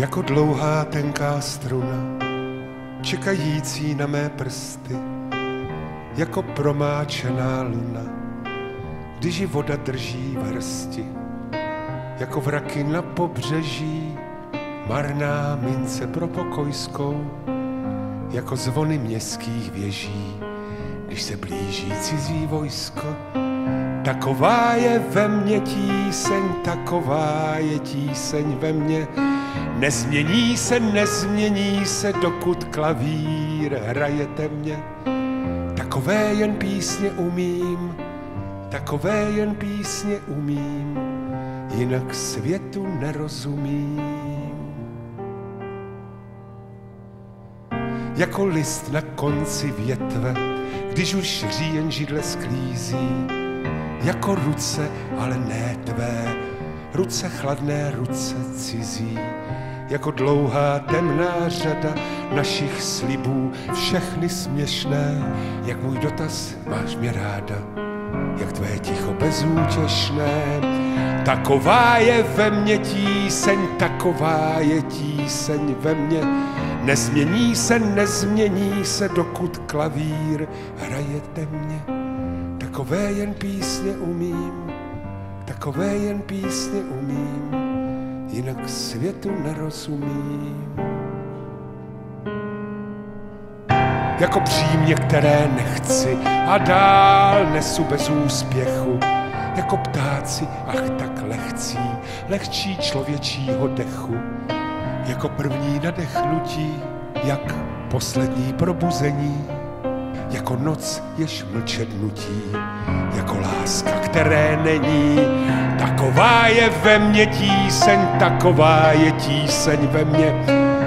jako dlouhá tenká struna, čekající na mé prsty, jako promáčená luna, když ji voda drží v hrsti, jako vraky na pobřeží, marná mince pro pokojskou, jako zvony městských věží, když se blíží cizí vojsko. Taková je ve mně tíseň, taková je tíseň ve mně. Nezmění se, dokud klavír hrajete mě. Takové jen písně umím, takové jen písně umím, jinak světu nerozumím. Jako list na konci větve, když už říjen židle sklízí, jako ruce, ale ne tvé, ruce chladné, ruce cizí, jako dlouhá temná řada našich slibů, všechny směšné, jak můj dotaz, máš mě ráda, jak tvé ticho bezútěšné. Taková je ve mně tíseň, taková je tíseň ve mně. Nezmění se, dokud klavír hrajete mě. Takové jen písně umím, takové jen písně umím, jinak světu nerozumím. Jako přímě, které nechci a dál nesu bez úspěchu, jako ptáci, ach tak lehcí, lehčí člověčího dechu, jako první nadechnutí, jak poslední probuzení, jako noc, jež mlčet nutí, jako láska, které není. Taková je ve mně tíseň, taková je tíseň ve mně.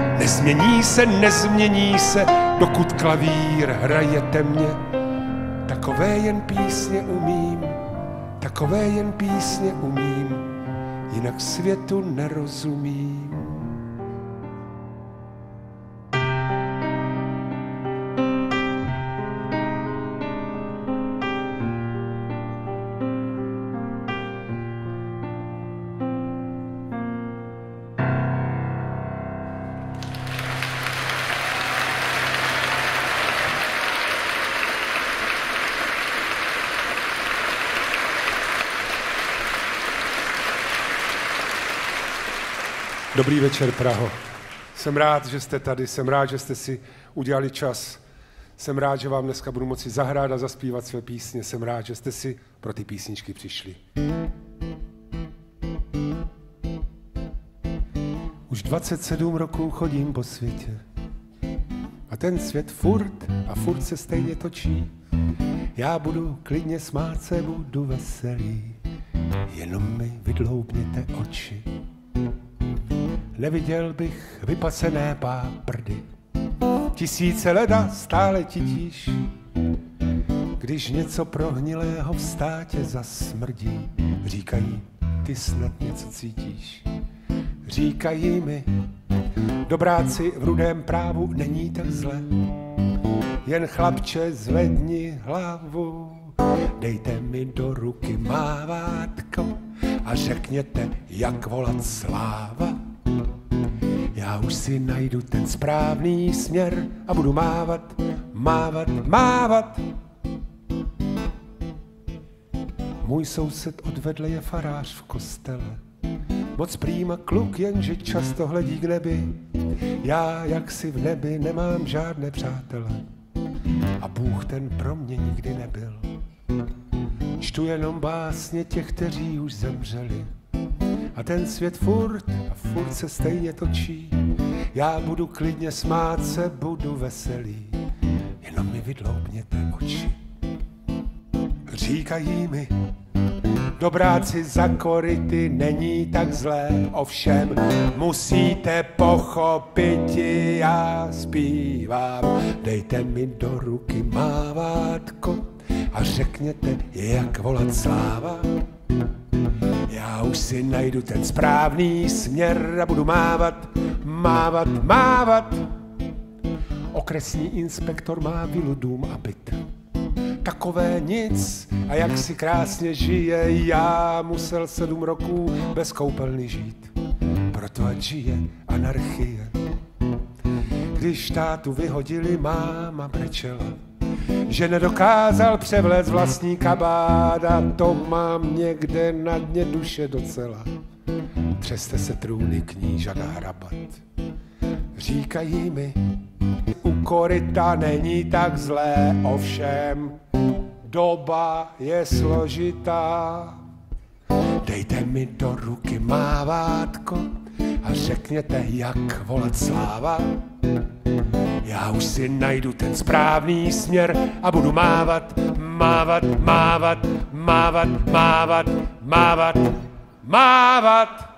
Nezmění se, dokud klavír hrajete mě. Takové jen písně umím, takové jen písně umím, jinak světu nerozumím. Dobrý večer, Praho. Jsem rád, že jste tady, jsem rád, že jste si udělali čas. Jsem rád, že vám dneska budu moci zahrát a zaspívat své písně. Jsem rád, že jste si pro ty písničky přišli. Už 27 roků chodím po světě a ten svět furt se stejně točí. Já budu klidně smát se, budu veselý, jenom mi vydloubněte oči. Neviděl bych vypasené páprdy, tisíce leda stále titíš. Když něco prohnilého v státě zasmrdí, říkají, ty snad něco cítíš. Říkají mi, dobráci v rudém právu není tak zle, jen chlapče zvedni hlavu, dejte mi do ruky mávátko a řekněte, jak volat sláva. Já už si najdu ten správný směr a budu mávat, mávat, mávat. Můj soused odvedle je farář v kostele, moc prýma kluk, jenže často hledí k nebi. Já jaksi v nebi nemám žádné přátele a Bůh ten pro mě nikdy nebyl. Čtu jenom básně těch, kteří už zemřeli a ten svět furt se stejně točí. Já budu klidně smát se, budu veselý, jenom mi vydloubněte oči. Říkají mi, dobráci za koryty není tak zlé, ovšem musíte pochopit, já zpívám. Dejte mi do ruky mávátko a řekněte, jak volat sláva. Já už si najdu ten správný směr a budu mávat, mávat, mávat. Okresní inspektor má vilu, dům a byt. Takové nic a jak si krásně žije, já musel 7 roků bez koupelny žít. proto ať žije anarchie. Když tátu vyhodili, máma brečela, že nedokázal převléct vlastní kabát a to mám někde na dně duše docela. Třeste se trůny knížat a hrabat. Říkají mi, u koryta není tak zlé, ovšem doba je složitá. Dejte mi do ruky mávátko a řekněte, jak volat sláva. Já už si najdu ten správný směr a budu mávat, mávat, mávat, mávat, mávat, mávat, mávat.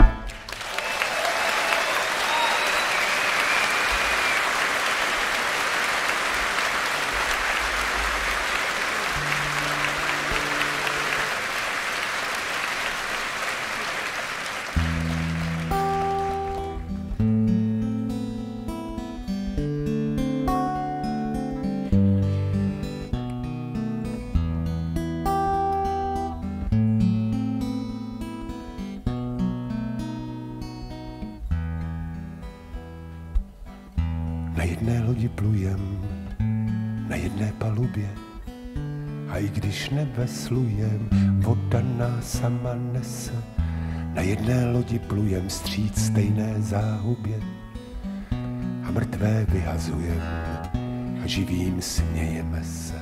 Na jedné lodi plujem, na jedné palubě, a i když neveslujem, voda nás sama nese. Na jedné lodi plujem vstříc stejné záhubě a mrtvé vyhazujem a živým smějeme se.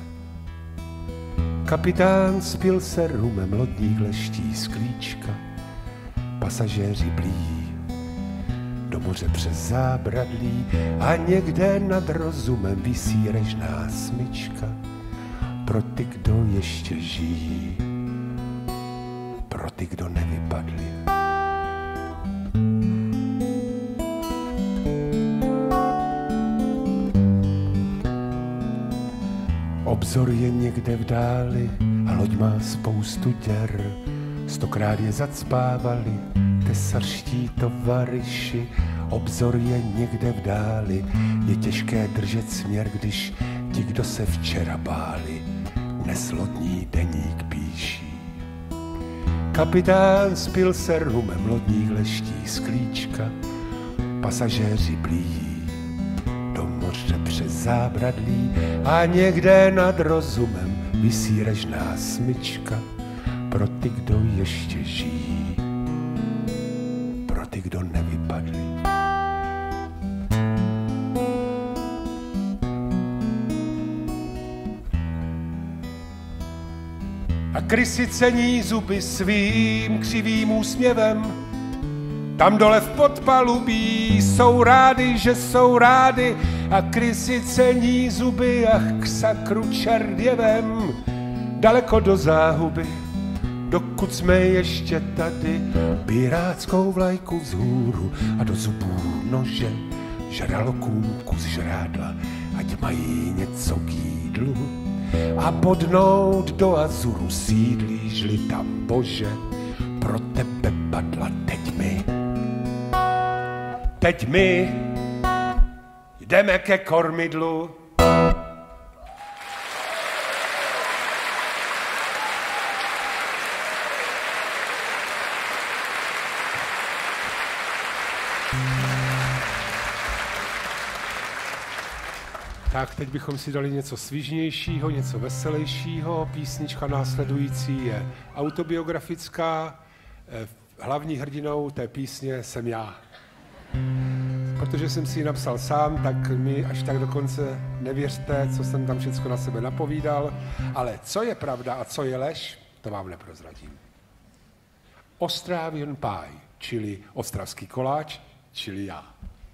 Kapitán spil se rumem lodních leští z klíčka, pasažéři blíjí do moře přes zábradlí a někde nad rozumem visí režná smyčka pro ty, kdo ještě žijí, pro ty, kdo nevypadli. Obzor je někde v dáli a loď má spoustu děr, 100krát je zacpávali tesařští tovaryši. Obzor je někde v dáli, je těžké držet směr, když ti, kdo se včera báli, dnes lodní deník píší. Kapitán spil se rumem lodních leští z klíčka, pasažéři blíjí do moře přes zábradlí a někde nad rozumem visí režná smyčka pro ty, kdo ještě žijí, pro ty, kdo nevypadli. A krysy cení zuby svým křivým úsměvem. Tam dole v podpalubí jsou rády, že jsou rády. A krysy cení zuby, ach k sakru čerděvem. Daleko do záhuby, dokud jsme ještě tady. Pirátskou vlajku vzhůru a do zubů nože. Žralokům kus žrádla, ať mají něco k jídlu. A bodnout do Azuru sídlíš-li tam, Bože, pro tebe padla teď my jdeme ke kormidlu. Tak, teď bychom si dali něco svižnějšího, něco veselějšího. Písnička následující je autobiografická. Hlavní hrdinou té písně jsem já. Protože jsem si ji napsal sám, tak mi až tak dokonce nevěřte, co jsem tam všechno na sebe napovídal. Ale co je pravda a co je lež, to vám neprozradím. Australian pie, čili ostravský koláč, čili já.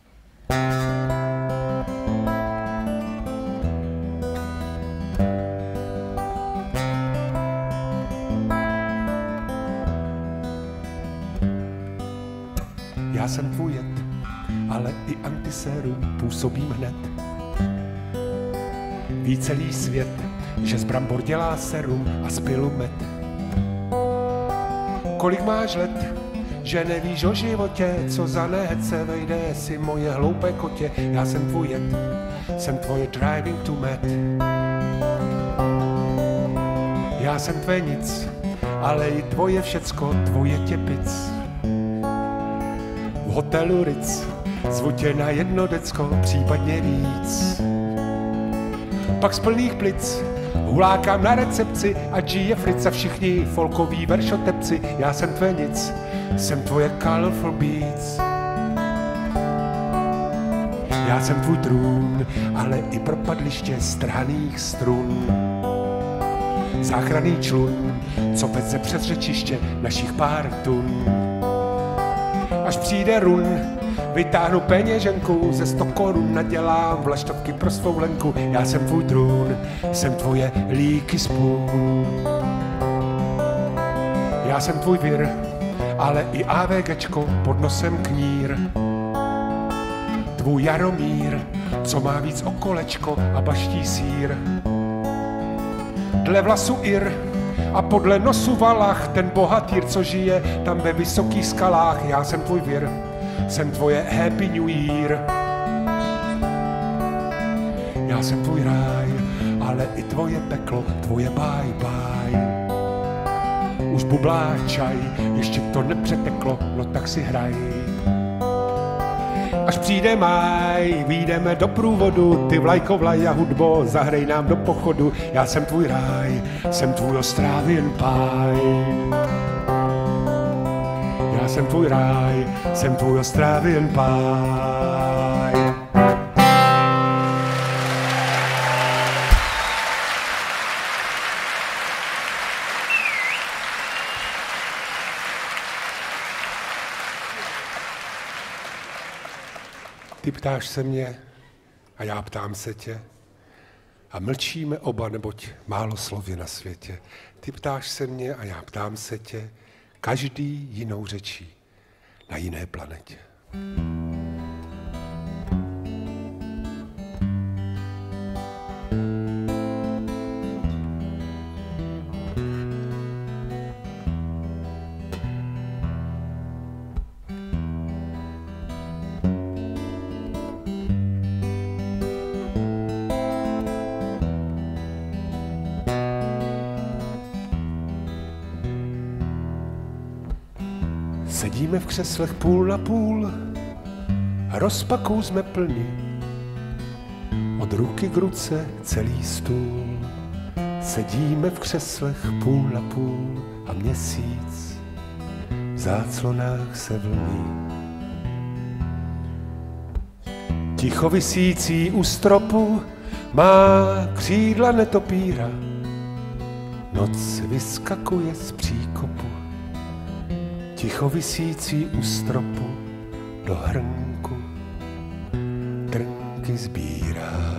Já jsem tvůj jed, ale i antisérum působím hned. Ví celý svět, že z brambor dělá serum a z pilu med. Kolik máš let, že nevíš o životě, co za nehece vejde si moje hloupé kotě. Já jsem tvůj jed, jsem tvoje driving to med. Já jsem tvé nic, ale i tvoje všecko, tvoje těpic. v hotelu Ritz, zvu tě na jedno decko, případně víc. Pak z plných plic hulákám na recepci a žije Fritz a všichni folkoví veršotepci. Já jsem tvé nic, jsem tvoje colorful beats. Já jsem tvůj trůn, ale i propadliště strhaných strun. Záchranný člun, co veze přes řečiště našich pár tun. Až přijde run, vytáhnu peněženku, ze 100 korun nadělám vlaštovky pro svou Lenku. Já jsem tvůj trůn, jsem tvoje líky spůl. Já jsem tvůj vir, ale i AVGčko pod nosem knír. Tvůj Jaromír, co má víc o kolečko a baští sýr. Dle vlasu Ir a podle nosu Valach, ten bohatýr, co žije tam ve vysokých skalách. Já jsem tvůj vir, jsem tvoje Happy New Year. Já jsem tvůj ráj, ale i tvoje peklo, tvoje bye bye. Už bublá čaj, ještě to nepřeteklo, no tak si hraj. Až přijde máj, vyjdeme do průvodu, ty vlajkovlaj a hudbo, zahrej nám do pochodu. Já jsem tvůj ráj, jsem tvůj Australian pie. Já jsem tvůj ráj, jsem tvůj Australian pie. Ty ptáš se mě a já ptám se tě a mlčíme oba, neboť málo slov je na světě. Ty ptáš se mě a já ptám se tě, každý jinou řečí na jiné planetě. Sedíme v křeslech půl na půl, rozpaků jsme plni, od ruky k ruce celý stůl. Sedíme v křeslech půl na půl a měsíc v záclonách se vlní. Ticho visící u stropu má křídla netopíra, noc vyskakuje z příkopu. Ticho visící u stropu do hrnku trnky sbírá.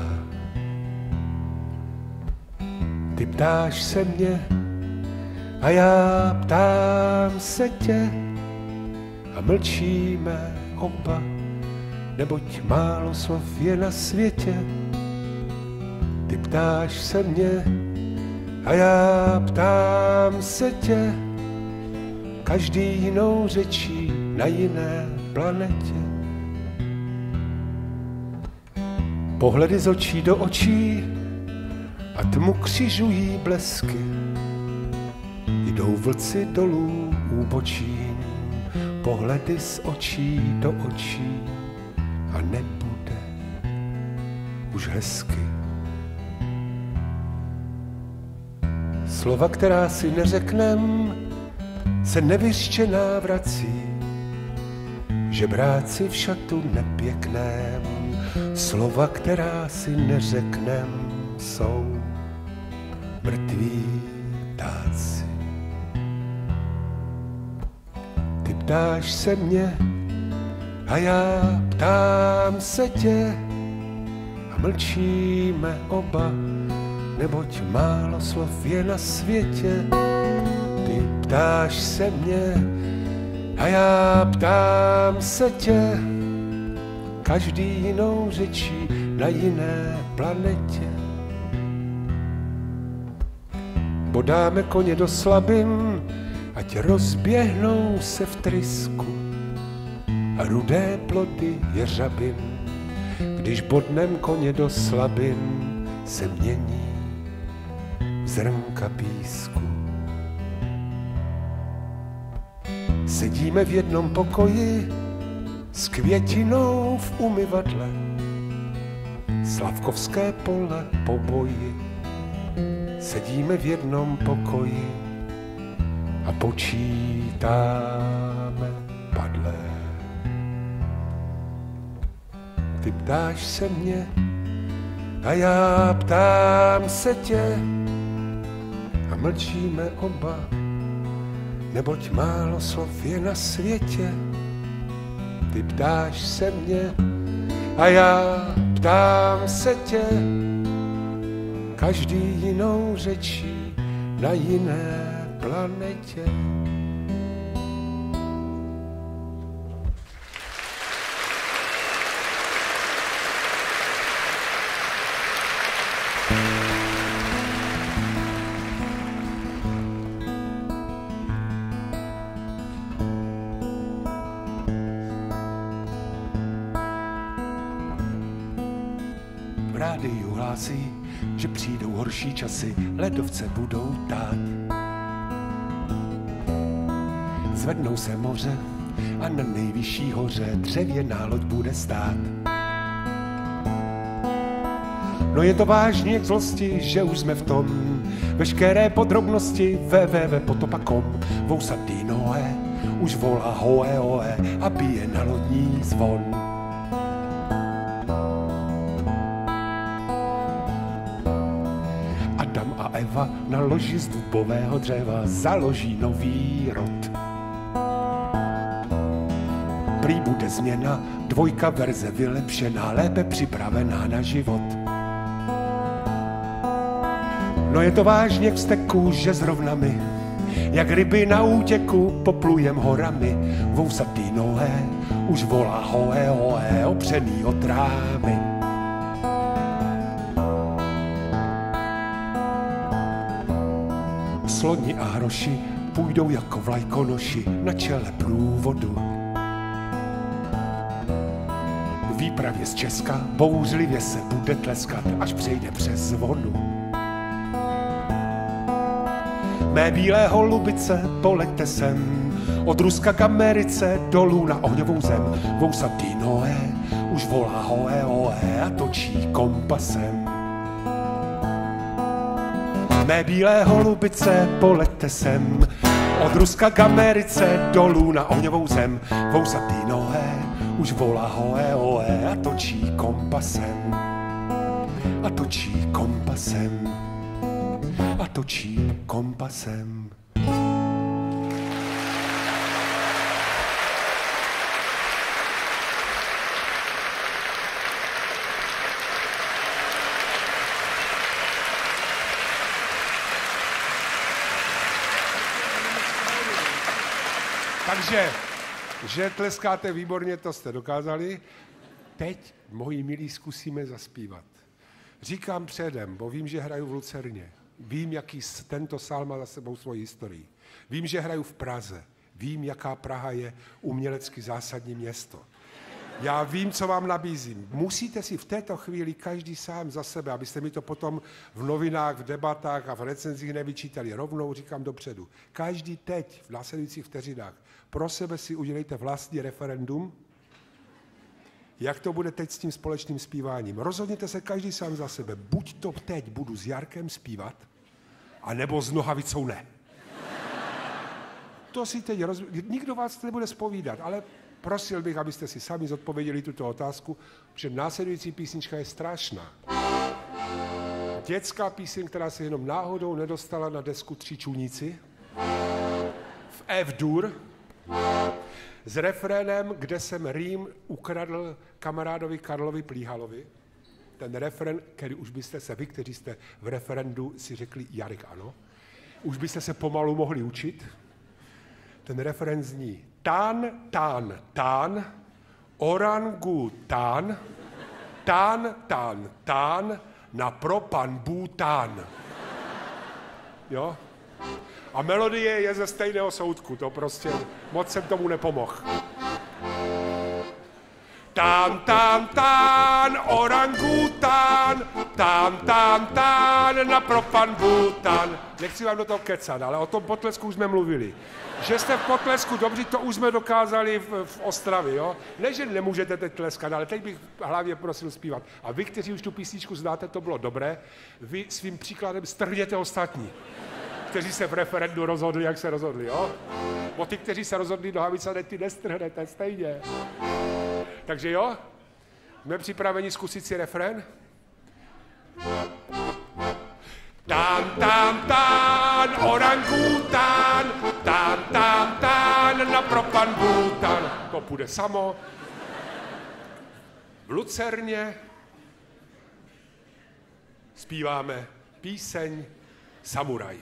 Ty ptáš se mě a já ptám se tě a mlčíme oba, neboť málo slov je na světě. Ty ptáš se mě a já ptám se tě, každý jinou řečí na jiné planetě. Pohledy z očí do očí a tmu křižují blesky. Jdou vlci dolů úbočím, pohledy z očí do očí a nebude už hezky. Slova, která si neřeknem, se nevyřčená vrací, žebráci v šatu nepěkném. Slova, která si neřeknem, jsou mrtví ptáci. Ty ptáš se mě a já ptám se tě a mlčíme oba, neboť málo slov je na světě. Ty ptáš se mě a já ptám se tě, každý jinou řečí na jiné planetě. Bodáme koně do slabin, ať rozběhnou se v trysku a rudé plody jeřabin. Když bodnem koně do slabin, se mění v zrnka písku. Sedíme v jednom pokoji s květinou v umyvadle, Slavkovské pole po boji, sedíme v jednom pokoji a počítáme padlé. Ty ptáš se mě a já ptám se tě a mlčíme oba, neboť málo slov je na světě. Ty ptáš se mě a já ptám se tě, každý jinou řečí na jiné planetě. Rádiu hlásí, že přijdou horší časy, ledovce budou tát. Zvednou se moře a na nejvyšší hoře dřevěná loď bude stát. No je to vážně k zlosti, že už jsme v tom, veškeré podrobnosti www.potopa.com. Vousatý Noé už volá hoe hoe a bije na lodní zvon. Adam a Eva na loži z dubového dřeva založí nový rod. Prý bude změna, dvojka verze vylepšená, lépe připravená na život. No je to vážně k vzteku, že zrovna my, jak ryby na útěku, poplujem horami. Vousatý Noé už volá hoe hoe, opřený o trávy. Sloni a hroši půjdou jako vlajkonoši na čele průvodu. Výpravě z Česka bouřlivě se bude tleskat, až přejde přes zvonu. Mé bílé holubice, poleďte sem, od Ruska k Americe, dolů na ohňovou zem. Vousatý Noé už volá hoe hoe a točí kompasem. Mé bílé holubice, poleďte sem, od Ruska k Americe, dolů na ohňovou zem. Vousatý Noé už volá hoe hoe a točí kompasem. A točí kompasem. A točí kompasem. Takže, že tleskáte výborně, to jste dokázali. Teď, moji milí, zkusíme zaspívat. Říkám předem, bo vím, že hraju v Lucerně. Vím, jaký tento sál má za sebou svoji historii. Vím, že hraju v Praze. Vím, jaká Praha je umělecky zásadní město. Já vím, co vám nabízím. Musíte si v této chvíli každý sám za sebe, abyste mi to potom v novinách, v debatách a v recenzích nevyčítali. Rovnou říkám dopředu. Každý teď, v následujících vteřinách, pro sebe si udělejte vlastní referendum, jak to bude teď s tím společným zpíváním. Rozhodněte se každý sám za sebe. Buď to teď budu s Jarkem zpívat, anebo s Nohavicou ne. To si teď nikdo vás nebude zpovídat, ale prosil bych, abyste si sami zodpověděli tuto otázku, protože následující písnička je strašná. Dětská píseň, která se jenom náhodou nedostala na desku Tři čuníci v F-dur s refrénem, kde jsem rým ukradl kamarádovi Karlovi Plíhalovi. Ten refrén, který už byste se vy, kteří jste v referendu si řekli Jarek ano, už byste se pomalu mohli učit. Ten refrén zní tán, tán, tán, orangu tán, tán, tán, tán, na propan Bhútán. Jo? A melodie je ze stejného soudku, to prostě moc jsem tomu nepomohl. Tán, orangután, tán, na propan Bhutan. Nechci vám do toho kecat, ale o tom potlesku už jsme mluvili. Že jste v potlesku dobří, to už jsme dokázali v Ostravě, jo? Ne, že nemůžete teď tleskat, ale teď bych hlavně prosil zpívat. A vy, kteří už tu písničku znáte, to bylo dobré, vy svým příkladem strhněte ostatní, kteří se v referendu rozhodli, jak se rozhodli, jo? Bo ty, kteří se rozhodli do Havíca, ty nestrhnete stejně. Takže jo, jsme připraveni zkusit si refrén? Tán, orangután, tán, na propan Bhutan. To půjde samo. V Lucerně zpíváme píseň Samuraj.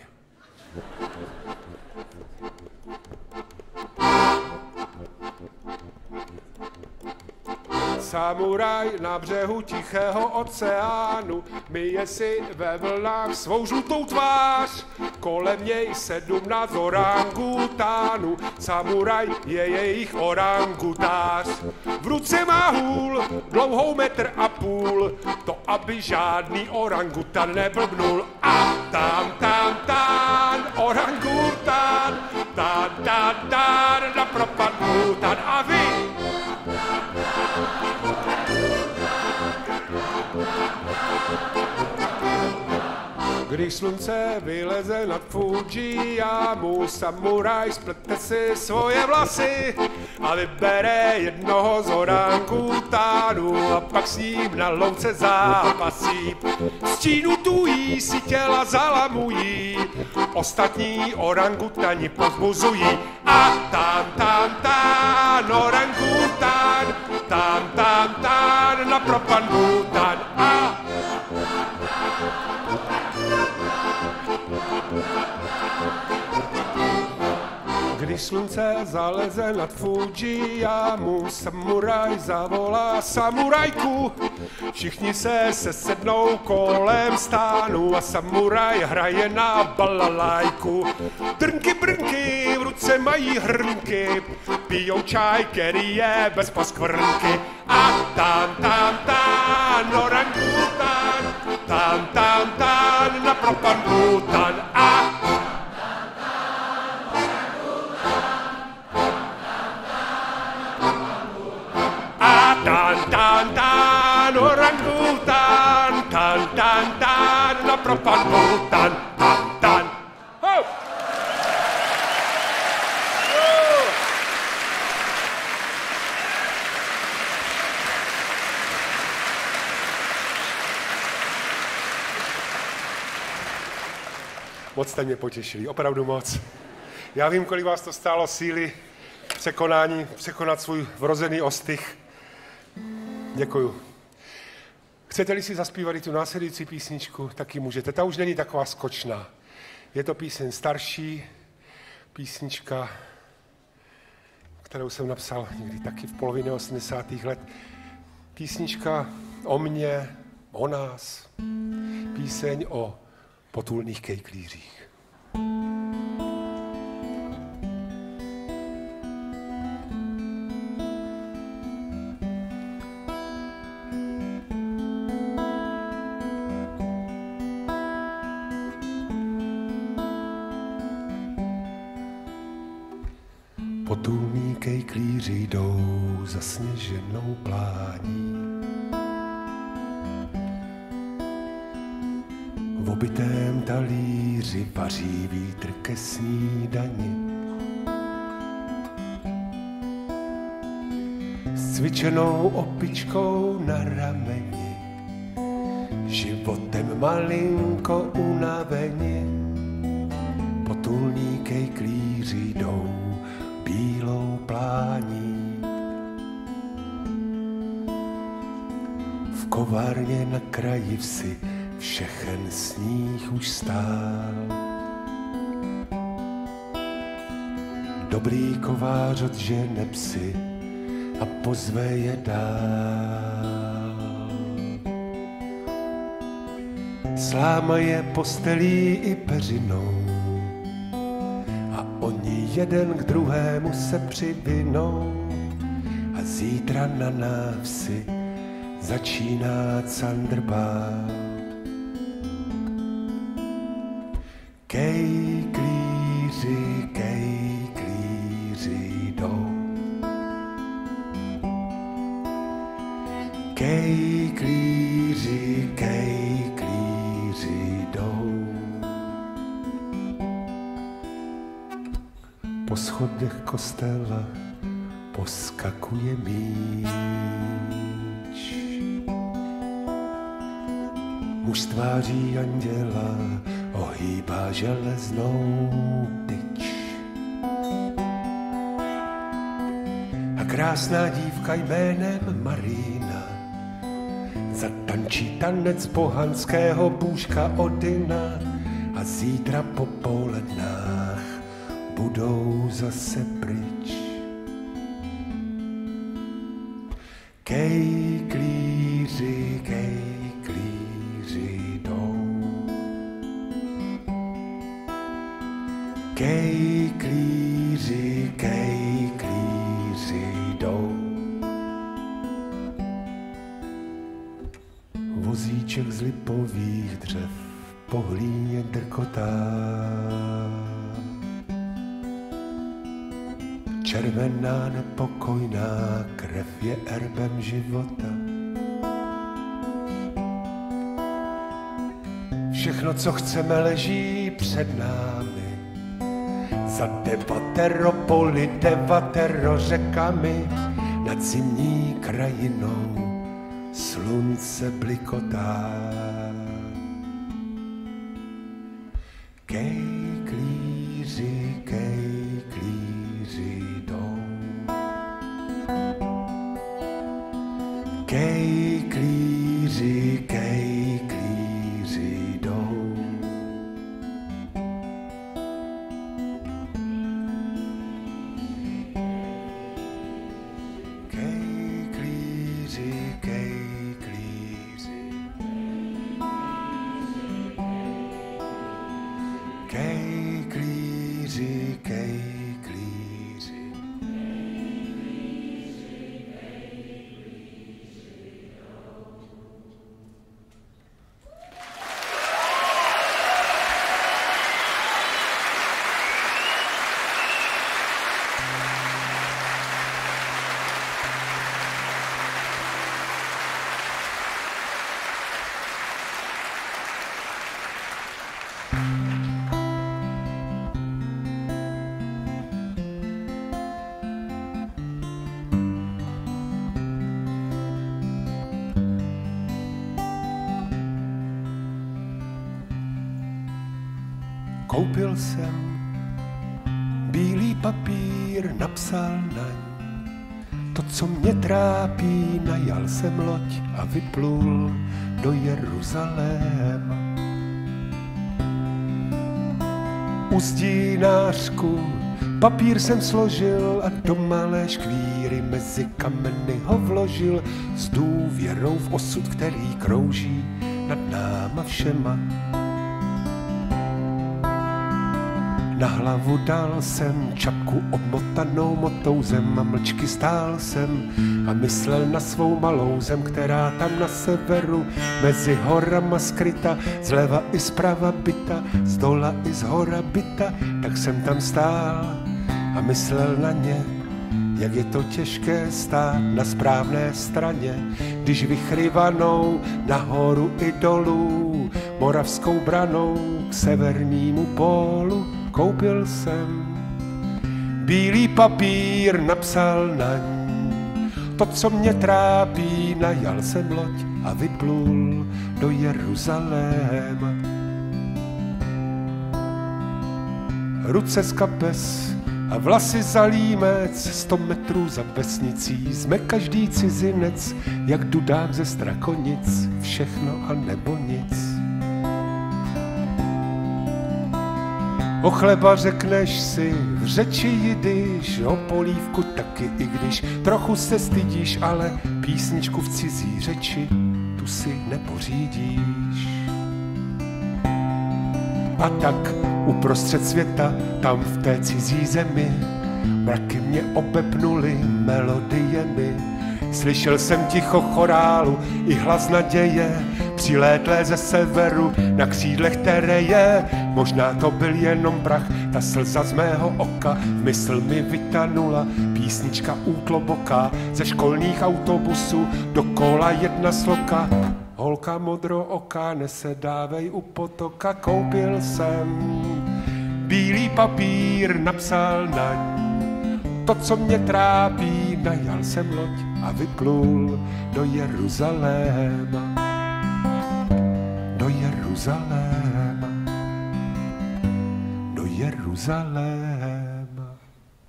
Samuraj na břehu Tichého oceánu myje si ve vlnách svou žlutou tvář. Kolem něj 17 orangutánů, samuraj je jejich orangutář. V ruce má hůl, dlouhou 1,5 metru, to aby žádný orangutan neblbnul. A tán, orangután, tán, na propan Bhutan. A vy? Když slunce vyleze nad Fujiyamu, samuraj splete si svoje vlasy a vybere jednoho z orangutánů a pak s ním na louce zápasí. Stínutují si těla zalamují, ostatní orangutani povzbuzují. A tán, orangután, tán, na propan Bhutan. A když slunce zaleze nad Fujiyamu, samuraj zavolá samurajku. Všichni se sesednou kolem stánu a samuraj hraje na balalajku. Drnky, brnky, v ruce mají hrnky, pijou čaj, který je bez poskvrnky. A tán, orangután, tán, na propan Bhutan. A tán, orangután, tán, na propan Bhutan. Tán. Ho! Moc jste mě potěšili, opravdu moc. Já vím, kolik vás to stálo síly překonat svůj vrozený ostych. Děkuju. Chcete-li si zaspívat i tu následující písničku, taky můžete. Ta už není taková skočná. Je to píseň starší, písnička, kterou jsem napsal někdy taky v polovině 80. let. Písnička o mně, o nás. Píseň o potulných kejklířích. Potulní kejklíři jdou zasněženou plání. V obitém talíři vaří vítr ke snídani. S cvičenou opičkou na rameni, životem malinko unaveni. Potulní kejklíři jdou bílou plání. V kovárně na kraji vsi všechen sníh už stál. Dobrý kovář odžene psy a pozve je dál. Sláma je postelí i peřinou a oni jeden k druhému se přivinou a a zítra na návsi začíná Candrbál. Kejklíři jdou. Kejklíři jdou. Po schodech kostela poskakuje míč. Muž tváří anděla ohýbá železnou tyč. A krásná dívka jménem Marína zatančí tanec bohanského bůžka Odina a zítra po polednách budou zase pryč. Kejklíři jdou. Kejklíři jdou. Vozíček z lipových dřev po hlíně drkotá. Červená nepokojná krev je erbem života. Všechno, co chceme, leží před námi. Za devatero řekami nad zimní krajinou slunce blikotá. Kejklíři jdou. Kejklíři jdou. Kejklíři Koupil jsem bílý papír, napsal naň to, co mě trápí, najal jsem loď a vyplul do Jeruzaléma. U zdínářku papír jsem složil a do malé škvíry mezi kameny ho vložil s důvěrou v osud, který krouží nad náma všema. Na hlavu dal jsem čapku obmotanou motouzem a mlčky stál jsem a myslel na svou malou zem, která tam na severu mezi horama skryta, zleva i zprava byta, zdola i zhora byta. Tak jsem tam stál a myslel na ně, jak je to těžké stát na správné straně, když vychryvanou nahoru i dolů moravskou branou k severnímu pólu. Koupil jsem bílý papír, napsal naň to, co mě trápí, najal jsem loď a vyplul do Jeruzaléma. Ruce z kapes a vlasy za límec, 100 metrů za vesnicí jsme každý cizinec, jak dudák ze Strakonic, všechno a nebo nic. O chleba řekneš si v řeči jidyš, o polívku taky, i když trochu se stydíš, ale písničku v cizí řeči tu si nepořídíš. A tak uprostřed světa, tam v té cizí zemi, mraky mě obepnuly melodiemi. Slyšel jsem ticho chorálu i hlas naděje, přilétlé ze severu na křídlech tereje. Možná to byl jenom prach, ta slza z mého oka, mysl mi vytanula, písnička útloboká, ze školních autobusů do kola jedna sloka. Holka modrooká, nesedávej u potoka, koupil jsem bílý papír, napsal na to, co mě trápí, najal jsem loď a vyplul do Jeruzaléma. Do Jeruzaléma. Do Jeruzaléma.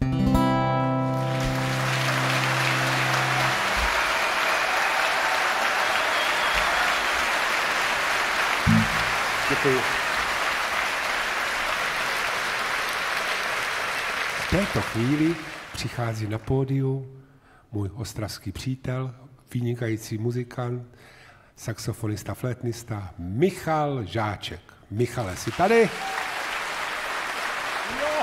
Děkuji. V této chvíli přichází na pódium můj ostravský přítel, vynikající muzikant, saxofonista, flétnista Michal Žáček. Michale, jsi tady? No.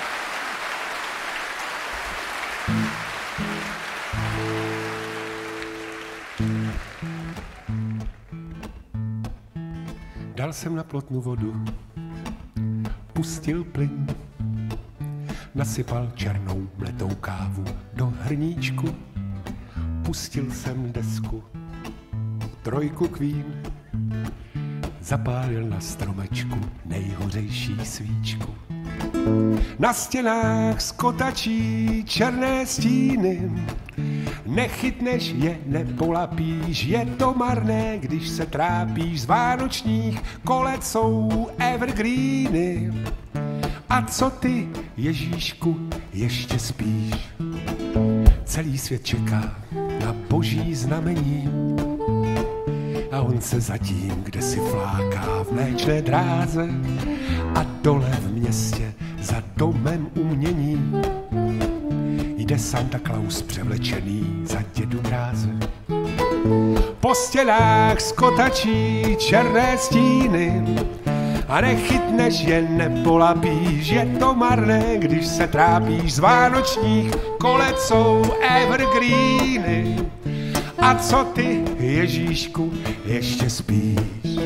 Dal jsem na plotnu vodu, pustil plyn, nasypal černou mletou kávu do hrníčku, pustil jsem desku, trojku Queen, zapálil na stromečku nejhořejší svíčku. Na stěnách skotačí černé stíny, nechytneš je, nepolapíš, je to marné, když se trápíš, z vánočních kolec jsou evergreeny. A co ty, Ježíšku, ještě spíš? Celý svět čeká na boží znamení a on se zatím, kde si fláká v mléčné dráze a dole v městě za domem umění jde Santa Claus převlečený za dědu Mráze. Po stěnách skotačí černé stíny a nechytneš je, nepolapíš, je to marné, když se trápíš, z vánočních kolec jsou evergreeny. A co ty, Ježíšku, ještě spíš?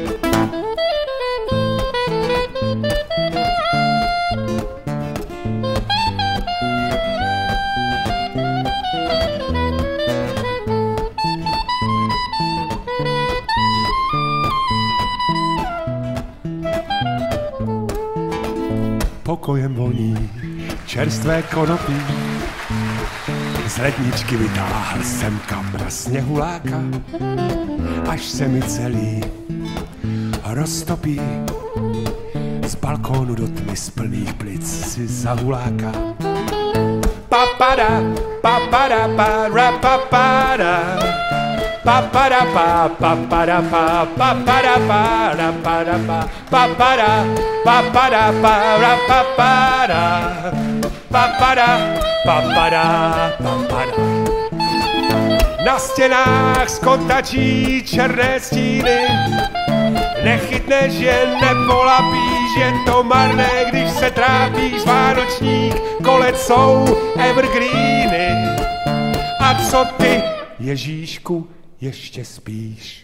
Pokojem voní čerstvé konopí, z ledničky vytáhl jsem kapra sněhuláka, až se mi celý roztopí, z balkónu do tmy z plných plic si zahuláka. Papada, papada, para, papada, papada, papada, papada, para, para, papada, papada, para, papada, papada, papada, papada. Na stěnách skotačí černé stíny, nechytneš je, nepolapíš, je to marné, když se trápíš, z vánočních kolec jsou evergreeny. A co ty, Ježíšku, ještě spíš?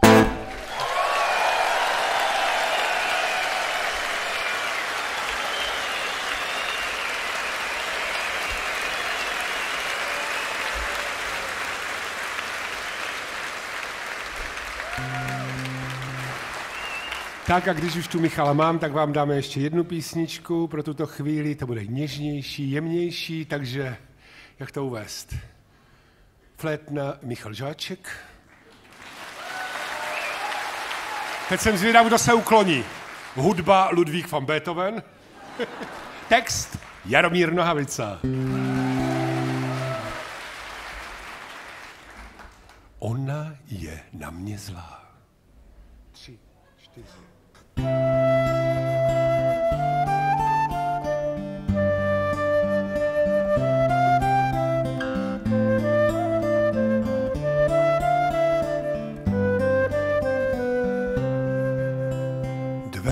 Tak a když už tu Michala mám, tak vám dáme ještě jednu písničku pro tuto chvíli. To bude něžnější, jemnější, takže jak to uvést? Flétna Michal Žáček. Teď jsem zvědav, kdo se ukloní. Hudba Ludvík van Beethoven. Text Jaromír Nohavica. Ona je na mě zlá. 3, 4.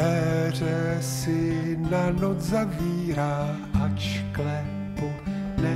Dveře si na noc zavírá, ač klepu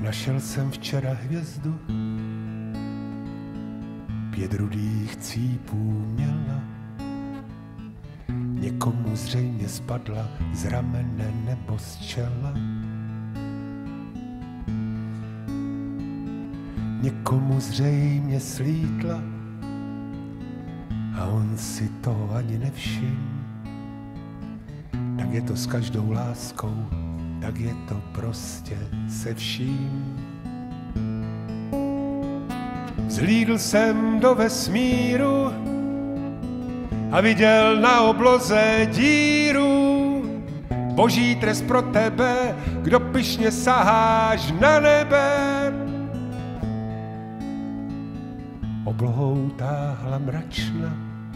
Našel jsem včera hvězdu, 5 rudých cípů měla. Někomu zřejmě spadla z ramene nebo z čela. Někomu zřejmě slítla a on si to ani nevšiml. Tak je to s každou láskou, tak je to prostě se vším. Zhlídl jsem do vesmíru a viděl na obloze díru. Boží trest pro tebe, kdo pyšně saháš na nebe. Oblohou táhla mračna,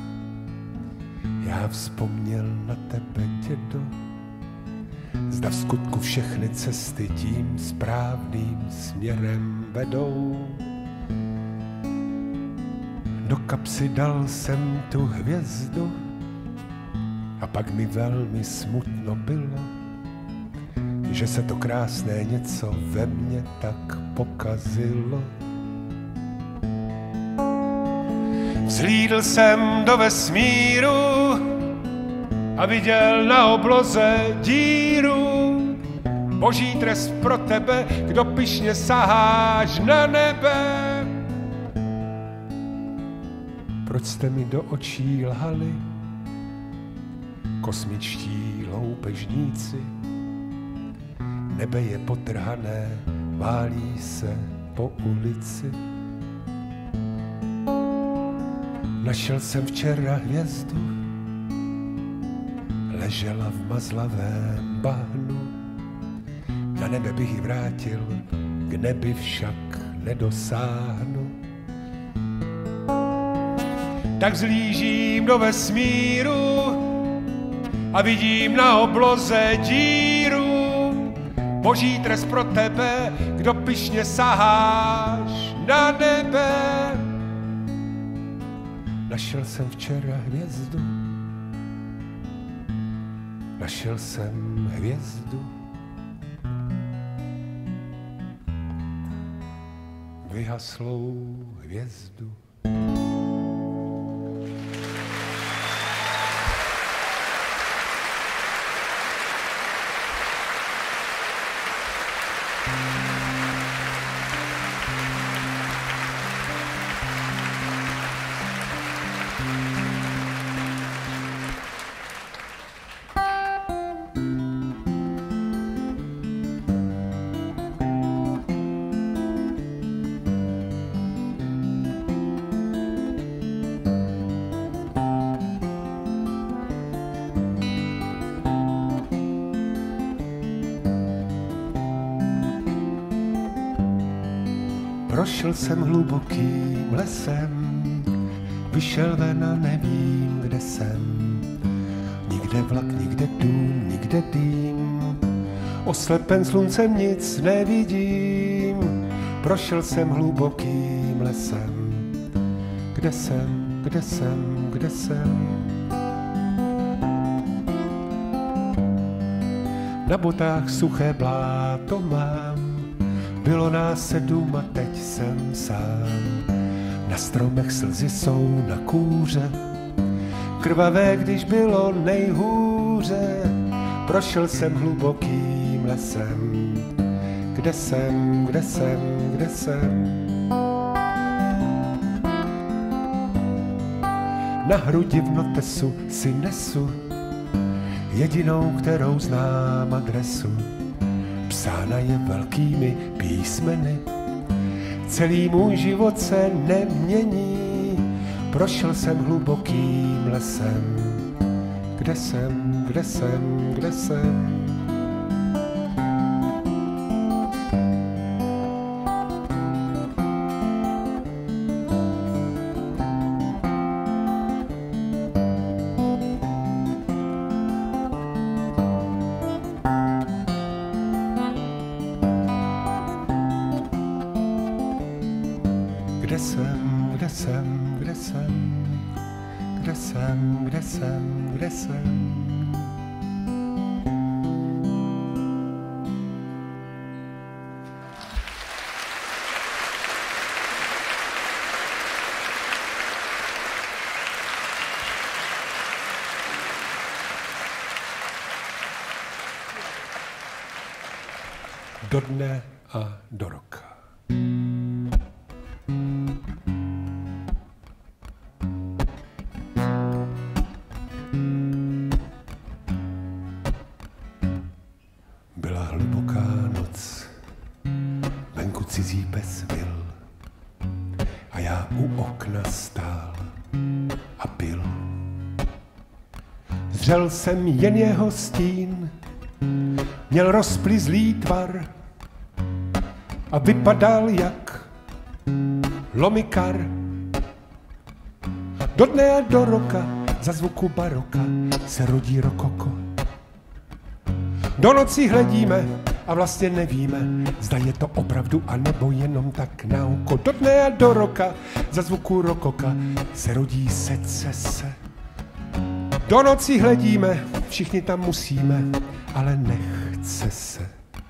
já vzpomněl na tebe, dědo. Zda v skutku všechny cesty tím správným směrem vedou. Do kapsy dal jsem tu hvězdu a pak mi velmi smutno bylo, že se to krásné něco ve mně tak pokazilo. Vzhlídl jsem do vesmíru a viděl na obloze díru. Boží trest pro tebe, kdo pyšně saháš na nebe. Proč jste mi do očí lhali, kosmičtí loupežníci? Nebe je potrhané, válí se po ulici. Našel jsem včera hvězdu, ležela v mazlavém bahnu. Na nebe bych ji vrátil, k nebi však nedosáhnu. Tak vzlížím do vesmíru a vidím na obloze díru. Boží trest pro tebe, kdo pyšně saháš na nebe. Našel jsem včera hvězdu, našel jsem hvězdu. Vyhaslou hvězdu. Prošel jsem hlubokým lesem, vyšel ven a nevím, kde jsem. Nikde vlak, nikde dům, nikde dým, oslepen sluncem nic nevidím. Prošel jsem hlubokým lesem, kde jsem, kde jsem, kde jsem. Na botách suché bláto mám, bylo nás 7 a teď jsem sám. Na stromech slzy jsou na kůře, krvavé, když bylo nejhůře. Prošel jsem hlubokým lesem, kde jsem, kde jsem, kde jsem. Na hrudi v notesu si nesu jedinou, kterou znám adresu. Psána je velkými písmeny, celý můj život se nemění. Prošel jsem hlubokým lesem, kde jsem, kde jsem, kde jsem. Kde jsem, kde jsem, kde jsem, kde jsem, kde jsem, kde jsem. do dne a do roka. Byla hluboká noc, venku cizí pes vyl a já u okna stál a pil. Zřel jsem jen jeho stín, měl rozplizlý tvar a vypadal jak lomikar. Do dne a do roka, za zvuku baroka, se rodí rokoko. Do noci hledíme a vlastně nevíme, zda je to opravdu anebo jenom tak na oko. Do dne a do roka, za zvuku rokoka, se rodí secese. Do noci hledíme, všichni tam musíme, ale nechce se.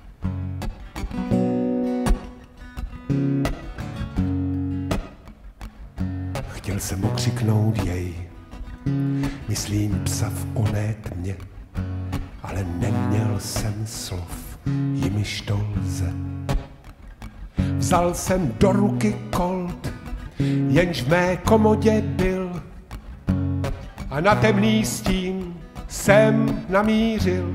Chtěl jsem okřiknout jej, myslím psa v oné tmě, ale neměl jsem slov, jimiž to lze. Vzal jsem do ruky kolt, jenž v mé komodě byl, a na temný stín jsem namířil.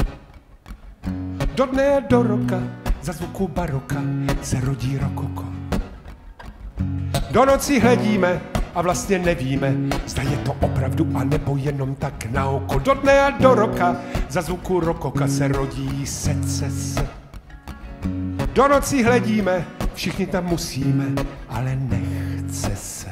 Do dne a do roka, za zvuku baroka, se rodí rokoko. Do noci hledíme a vlastně nevíme, zda je to opravdu anebo jenom tak na oko. Do dne a do roka, za zvuku rokoka, se rodí secese. Do noci hledíme, všichni tam musíme, ale nechce se.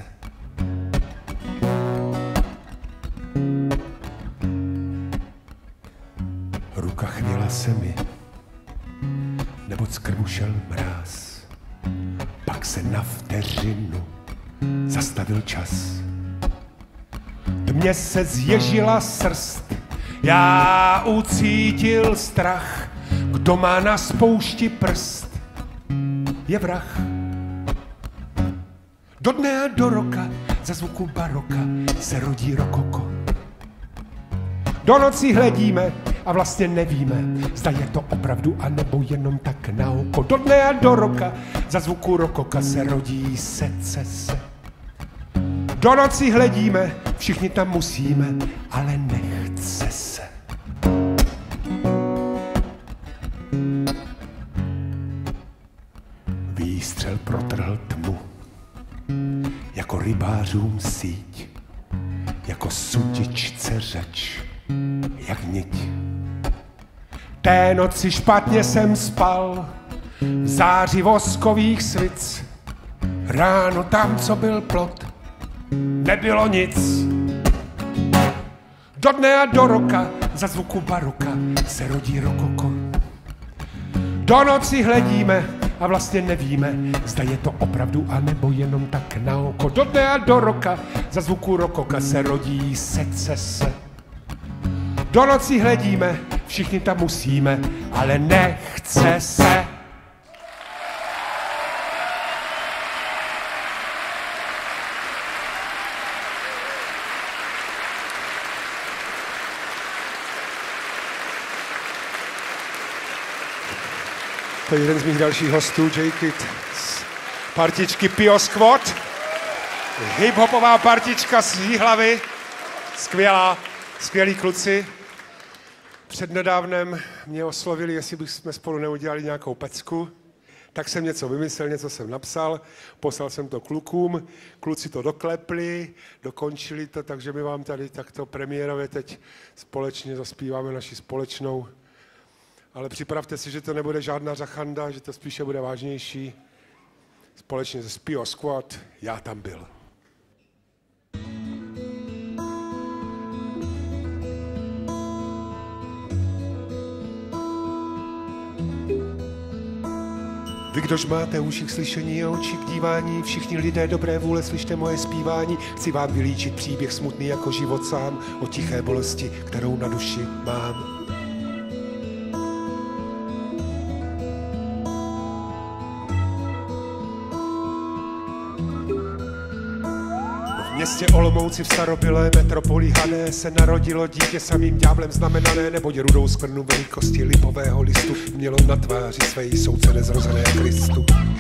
Ruka chvěla se mi, neboť z krbu šel mráz. Pak se na vteřinu zastavil čas. Mně se zježila srst, já ucítil strach. Kdo má na spoušti prst, je vrah. Do dne a do roka, za zvuku baroka, se rodí rokoko. Do noci hledíme a vlastně nevíme, zda je to opravdu anebo jenom tak na oko. Do dne a do roka, za zvuku rokoka, se rodí secese. Do noci hledíme, všichni tam musíme, ale nechce se. Výstřel protrhl tmu, jako rybářům síť, jako sudičce řeč, jak niť. Té noci špatně jsem spal, v záři voskových svic. Ráno tam, co byl plot, nebylo nic. Do dne a do roka, za zvuku baroka, se rodí rokoko. Do noci hledíme a vlastně nevíme, zda je to opravdu anebo jenom tak na oko. Do dne a do roka, za zvuku rokoka, se rodí secese. Do noci hledíme, všichni tam musíme, ale nechce se. To je jeden z mých dalších hostů, J-Kid z partičky Pio Squad. Hip-hopová partička z Jihlavy. Skvělá, skvělí kluci. Přednedávnem mě oslovili, jestli bychom spolu neudělali nějakou pecku. Tak jsem něco vymyslel, něco jsem napsal, poslal jsem to klukům, kluci to doklepli, dokončili to, takže my vám tady takto premiérově teď společně zaspíváme naši společnou. Ale připravte si, že to nebude žádná řachanda, že to spíše bude vážnější. Společně se Pio Squad, Já tam byl. Vy, kdož máte uši k slyšení a oči k dívání, všichni lidé dobré vůle, slyšte moje zpívání. Chci vám vylíčit příběh smutný jako život sám, o tiché bolesti, kterou na duši mám. V městě Olomouci v starobylé metropoli Hané se narodilo dítě samým ďáblem znamenané, neboť rudou skvrnu velikosti lipového listu mělo na tváři své souce nezrozené Kristu.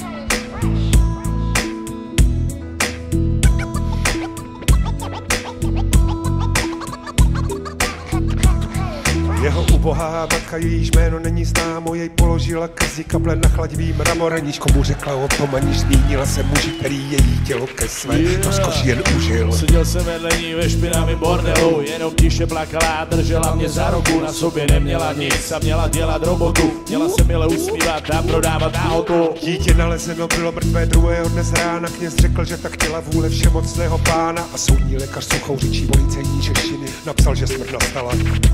Jeho ubohá matka, jejíž jméno není známo, jej položila ke zdi kaple na chladivý mramor, níž komu řekla o tom, aniž zmínila se muži, který její tělo ke své rozkoši jen užil. Seděl jsem vedle ní ve špinavém bordelu, jenom tiše plakala a držela mě za ruku, na sobě neměla nic a měla dělat robotu, měla se mile usmívat a prodávat náhodu. Dítě nalezeno bylo mrtvé druhého dne z rána, kněz řekl, že tak chtěla vůle všemocného pána a soudní lékař suchou řečí policejní češtiny napsal, že smrt nastala.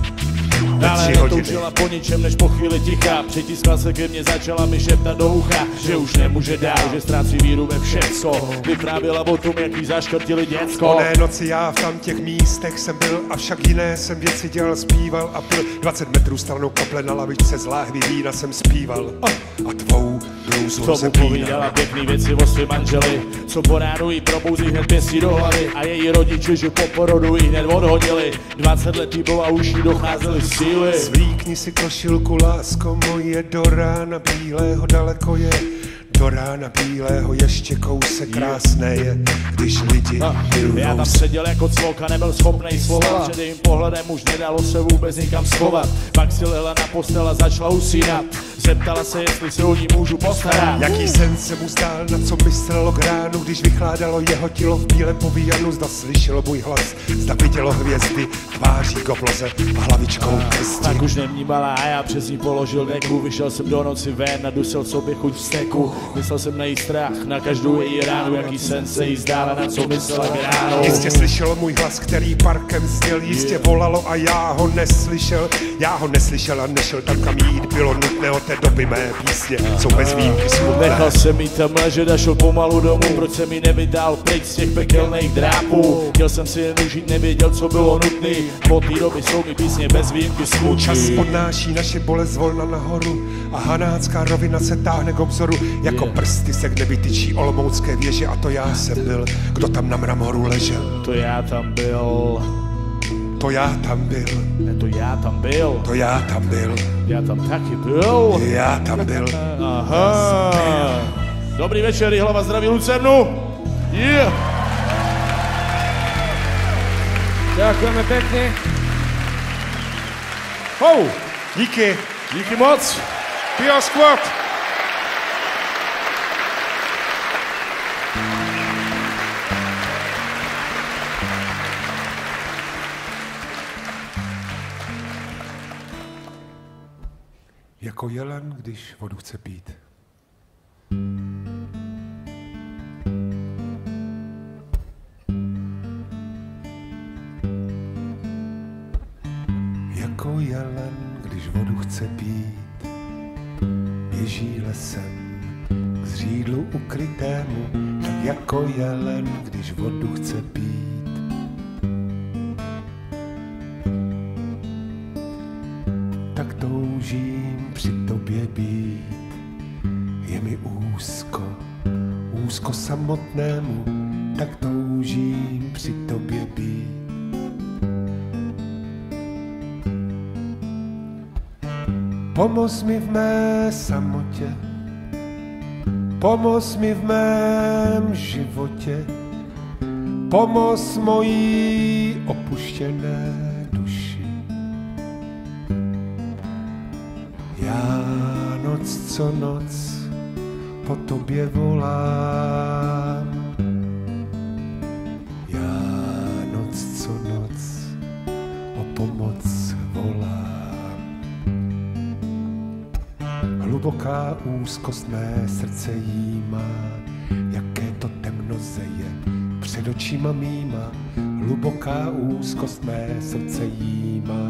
Ale netoužila po ničem než po chvíli ticha, přitiskla se ke mně, začala mi šeptat do ucha, že už nemůže dál, že ztrácí víru ve všecko. Vyprávěla o tom, jak jí zaškrtili děcko. Oné noci já v tam těch místech jsem byl, avšak jiné jsem věci dělal, zpíval a pil. 20 metrů stranou kaple na lavičce z láhví vína jsem zpíval a tvou blouzu rozepínal. Povídala pěkný věci o svým manželi, co po ránu jí probouzí hned pěstí do hlavy a její rodiče, že po porodu jí hned odhodili. 20 let jí a už jí docházely síly. Zvlíkni si košilku, lásko moje, do rána bílého daleko je. Do rána bílého ještě kousek krásné je, když lidi milujou. Já tam seděl jako cvoka, nebyl schopnej slova, před jejím pohledem už nedalo se vůbec nikam schovat. Pak si lehla na postel a začala usínat, zeptala se, jestli se o ní můžu postarat. Jaký sen se mu zdál, na co myslelo k ránu, když vychládalo jeho tělo v bílém povíjanu. Zda slyšelo můj hlas, zda vidělo hvězdy, tváří k obloze a hlavičkou krstí. Tak už nevnímala a já přes ní položil deku, vyšel jsem do noci ven, nadusil sobě chuť vzteku. Myslel jsem na její strach, na každou její ránu, jaký sen se jí zdála, na co myslela ráno. Jistě slyšelo můj hlas, který parkem zněl, jistě volalo a já ho neslyšel. Já ho neslyšel a nešel tam, kam jít bylo nutné, od té doby mé písně jsou bez výjimky smutné. Nechal jsem jí tam ležet a šel pomalu domů, proč jsem jí nevydal pryč z těch pekelných drápů. Chtěl jsem si jen užít, nevěděl, co bylo nutný, od té doby jsou mi písně bez výjimky smutný. Čas podnáší naše bolest zvolna nahoru a hanácká rovina se táhne k obzoru, jako prsty se kde vytyčí olomoucké věže a to já jsem byl, kdo tam na mramoru ležel. To já tam byl. To já tam byl. Ne, to já tam byl. To já tam byl. Já tam taky byl. Já tam byl. Aha. Dobrý večer, Jihlava zdraví Lucernu. Yeah. Ďakujeme pekne. Díky. Díky moc. Pio Squad. Jako jelen, když vodu chce pít. Jako jelen, když vodu chce pít, běží lesem k zřídlu ukrytému, tak jako jelen, když vodu chce pít. Tak toužím při tobě být, je mi úzko, úzko samotnému, tak toužím při tobě být. Pomoz mi v mé samotě, pomoz mi v mém životě, pomoz mojí opuštěné duši. Já noc co noc po tobě volám. Já noc co noc o pomoc volám. Hluboká úzkost mé srdce jímá, jaké to temno zeje před očima mýma. Hluboká úzkost mé srdce jímá.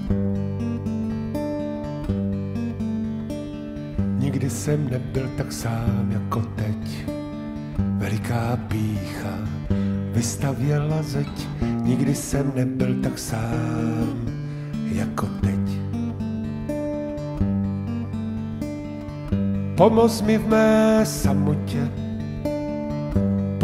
Nikdy jsem nebyl tak sám jako teď. Veliká pýcha vystavěla zeď. Nikdy jsem nebyl tak sám jako teď. Pomoz mi v mé samotě,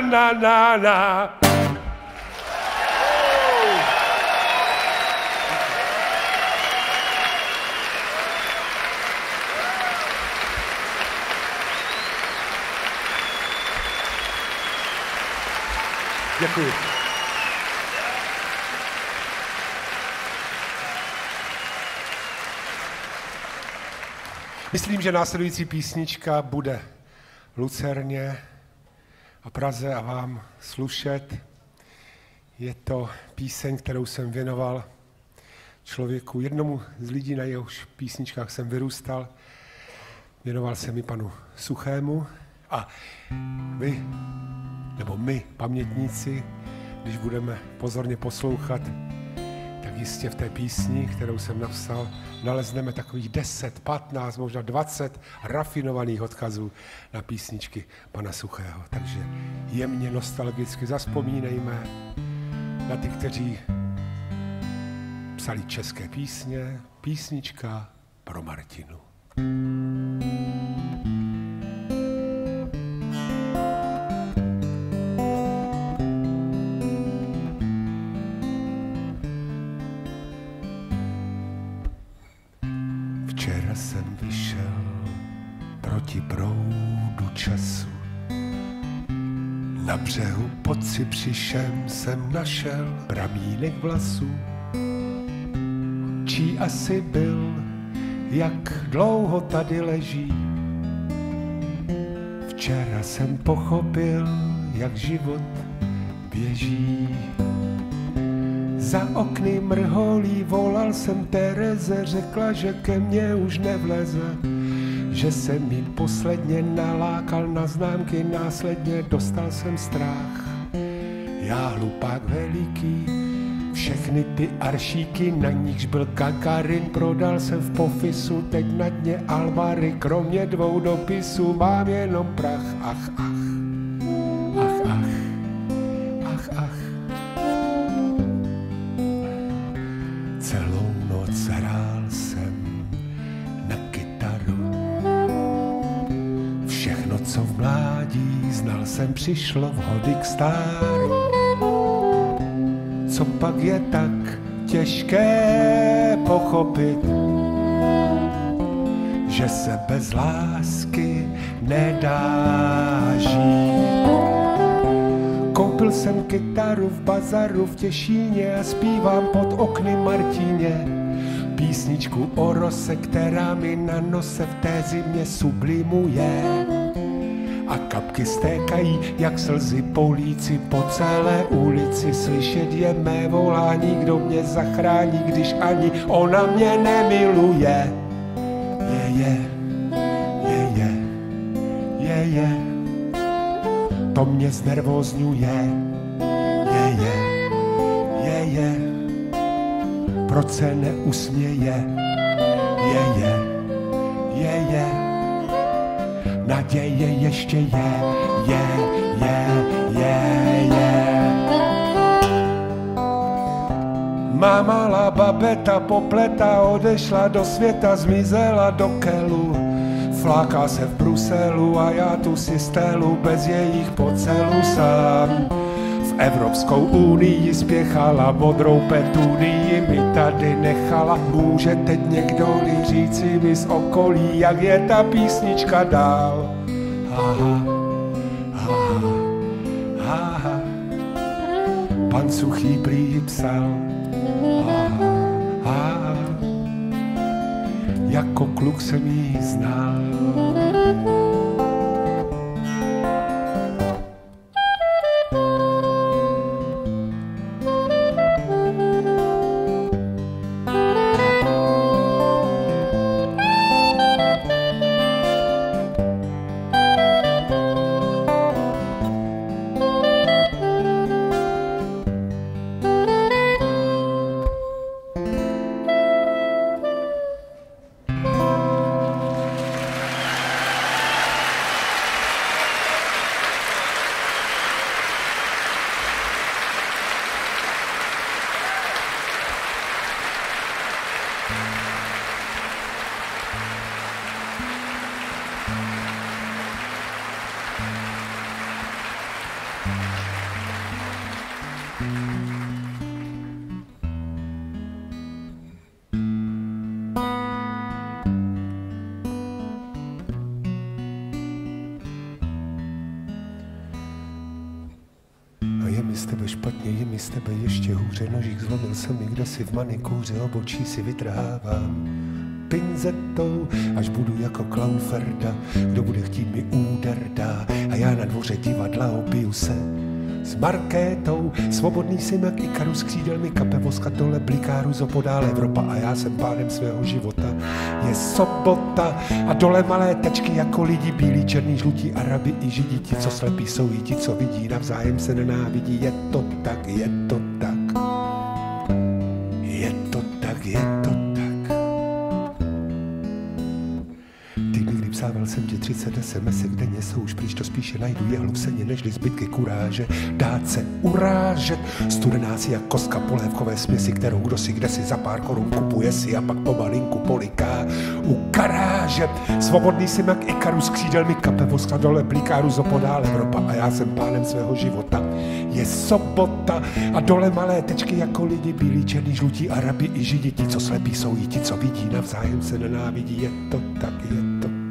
na na na. Děkuji. Myslím, že následující písnička bude Lucerně a Praze a vám slušet. Je to píseň, kterou jsem věnoval člověku, jednomu z lidí, na jehož písničkách jsem vyrůstal. Věnoval jsem ji panu Suchému a vy, nebo my, pamětníci, když budeme pozorně poslouchat, tak jistě v té písni, kterou jsem napsal, nalezneme takových 10, 15, možná 20 rafinovaných odkazů na písničky pana Suchého. Takže jemně nostalgicky zazpomínejme na ty, kteří psali české písně. Písnička pro Martinu. Včera jsem vyšel proti proudu času. Na břehu pod Cypřišem jsem našel pramínek vlasů. Čí asi byl, jak dlouho tady leží. Včera jsem pochopil, jak život běží. Za okny mrholí volal jsem Tereze, řekla, že ke mně už nevleze, že jsem mi posledně nalákal na známky, následně dostal jsem strach. Já hlupák veliký, všechny ty aršíky, na nichž byl Gagarin, prodal jsem v Pofisu, teď na dně Alvary, kromě 2 dopisů mám jenom prach. Ach, ach, ach, ach, ach, ach. Celou noc hrál jsem na kytaru. Všechno, co v mládí znal jsem, přišlo vhody k stáru. Co pak je tak těžké pochopit, že se bez lásky nedá žít. Koupil jsem kytaru v bazaru v Těšíně a zpívám pod okny Martíně písničku o rose, která mi na nose v té zimě sublimuje. A kapky stékají, jak slzy po líci, po celé ulici. Slyšet je mé volání, kdo mě zachrání, když ani ona mě nemiluje. Je. To mě znervózňuje. Je. Proč se neusměje? Je. Naděje ještě je. Má malá babeta popleta, odešla do světa, zmizela do kelu. Fláká se v Bruselu a já tu si stelu bez jejich pocelu sám. V Evropskou unii spěchala, modrou petunii mi tady nechala. Může teď někdo říci mi z okolí, jak je ta písnička dál? Pan Suchý prý psal. Jako kluk jsem jí znal. špatně, je mi z tebe ještě hůře, nožík zlomil se mi kdesi v manikúře, obočí si vytrhávám pinzetou, až budu jako klaun Ferda, kdo bude chtít mi úder dá, a já na dvoře divadla opiju se s Markétou, svobodný jsem jak Ikarus, křídel mi kape voska, dole bliká ruzo podál Evropa a já jsem pánem svého života. Je sobota a dole malé tečky jako lidi, bílí, černý, žlutí, Arabi i Židi, ti, co slepí jsou i ti, co vidí, navzájem se nenávidí, je to tak, je to tak. Je to tak, je to tak. Psával jsem ti 30 SMS, denně jsou už pryč, to spíše najdu jehlu v seně, nežli zbytky kuráže. Dát se urážet, studená si jak kostka polévkové směsi, kterou kdo si kdesi za pár korun kupuje si a pak pomalinku poliká u garáže. Svobodný jsem jak Ikarus, křídel mi kape voska, dole bliká ruzo podál Evropa a já jsem pánem svého života. Je sobota a dole malé tečky jako lidi, bílí, černý, žlutí, Arabi i Židi, ti, co slepí jsou i ti, co vidí, navzájem se nenávidí, je to tak, je to tak.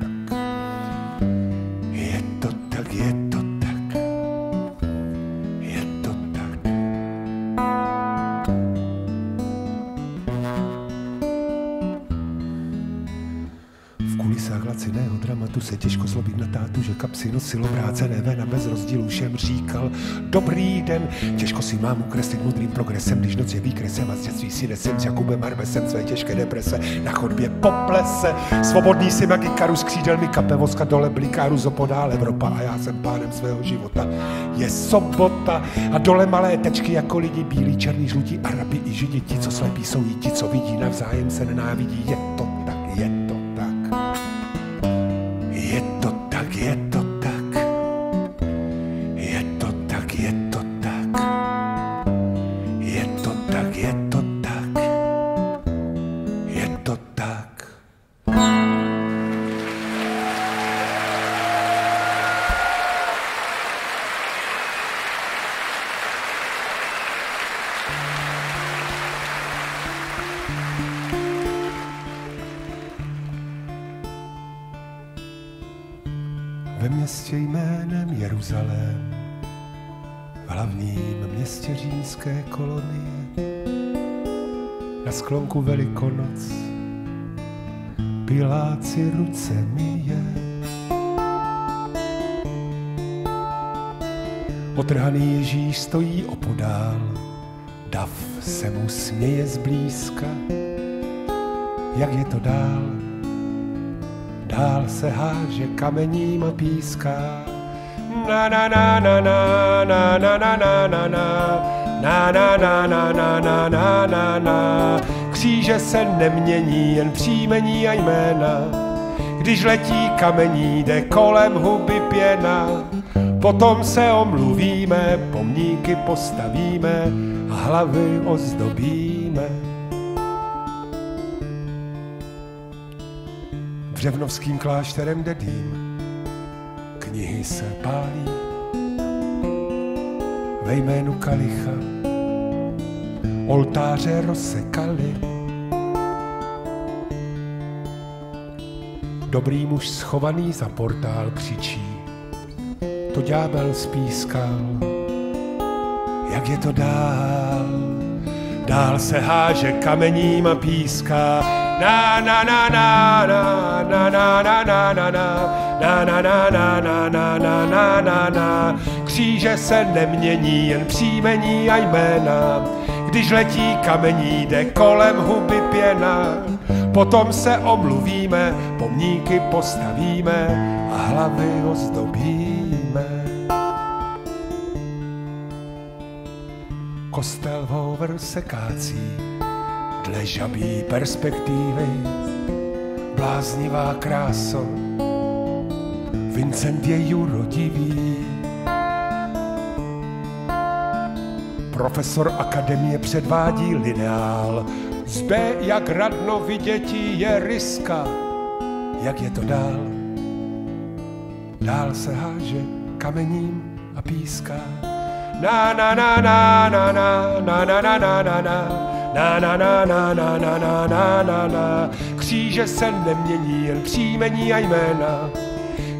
Je to tak, je to tak. Je to tak. V kulisách laciného dramatu se těžko zlobit na tátu, že kapsy nosil obrácené vena bez rozdílu, všem říkal dobrý den. Těžko si mám ukreslit modrým progresem, když noc je výkresem a z dětství si nesem s Jakubem Arbesem své těžké deprese na chodbě po plese. Svobodný jsem jak Ikarus, křídel mi kape voska, dole bliká ruzo podál Evropa a já jsem pánem svého života. Je sobota a dole malé tečky jako lidi, bílí, černý, žlutí, Arabi i Židi, ti, co slepí jsou i ti, co vidí, navzájem se nenávidí, je to tak, je to tak. Je to tak, je to tak. Je to tak, je to tak. Je to tak, je to tak. Je to tak. Ve městě jménem Jeruzalém, v hlavním městě římské kolonie, na sklonku Velikonoc, Pilát si ruce myje. Otrhaný Ježíš stojí opodál, dav se mu směje zblízka. Jak je to dál? Dál se háže kamením a píská. Na na na na na na na na na na na na na na na na na na na na. Kříže se nemění, jen příjmení a jména. Když letí kamení, jde kolem huby pěna. Potom se omluvíme, pomníky postavíme a hlavy ozdobíme. Břevnovským klášterem jde dým, knihy se pálí ve jménu kalicha, oltáře rozsekali. Dobrý muž schovaný za portál křičí, to ďábel spískal. Jak je to dál? Dál se háže kamením a píská. Na na na na na na na na na na na na na na na na na na na na. Kříže se nemění, jen příjmení a jména. Když letí kamení, jde kolem huby pěna. Potom se omluvíme, pomníky postavíme a hlavy ozdobíme. Kostel v Hover se kácí dle žabí perspektivy, bláznivá kráso, Vincent je jurodivý. Profesor akademie předvádí lineál, zde jak radno vidětí je ryska. Jak je to dál? Dál se háže kamením a píská. Na na na na na na na na na na na na na na na na na na na na. Kříže se nemění, jen příjmení a jména.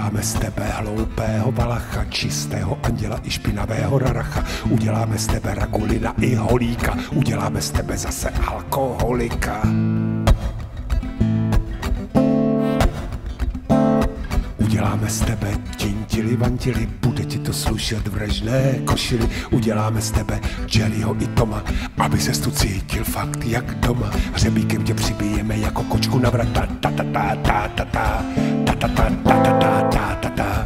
Uděláme z tebe hloupého valacha, čistého anděla i špinavého raracha. Uděláme z tebe Ragulina i Holíka, uděláme z tebe zase alkoholika. Uděláme z tebe tintili vantili, bude ti to slušet v režné košili. Uděláme z tebe Jerryho i Toma, aby ses tu cítil fakt jak doma. Hřebíkem tě přibijeme jako kočku na vrata. Ta ta ta ta ta ta ta ta ta ta ta ta ta ta.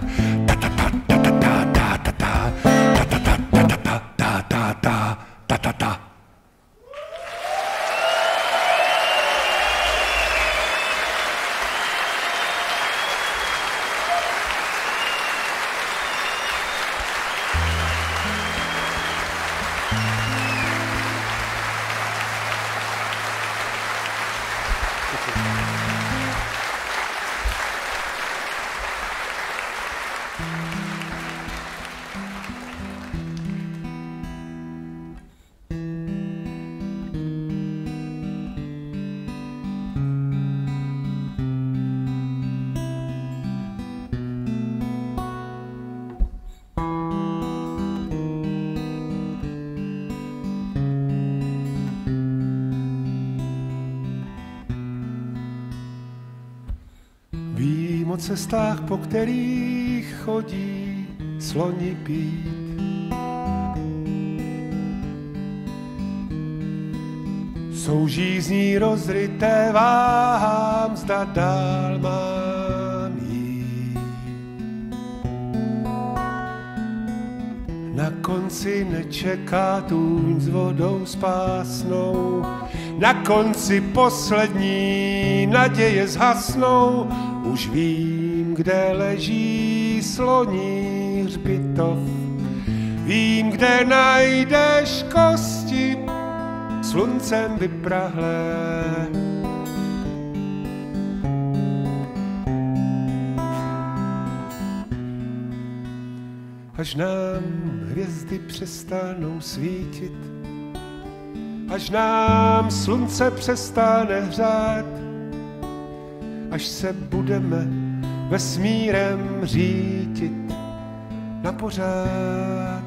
Vím o cestách, po kterých chodí sloni pít. Soužízní rozryté váhám, zda dál mám jít. Na konci nečeká tůň s vodou spásnou, na konci poslední naděje zhasnou. Už vím, kde leží sloní hřbitov, vím, kde najdeš kosti sluncem vyprahlé. Až nám hvězdy přestanou svítit, až nám slunce přestane hřát, až se budeme vesmírem řítit na pořád.